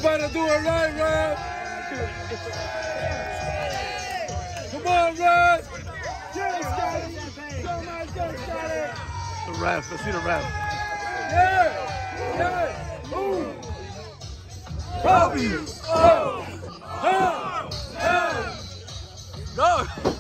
better do it right, Red. Come on, Red. The ref. Let's see the ref. Yeah. Ooh. Bobby. Oh. Go.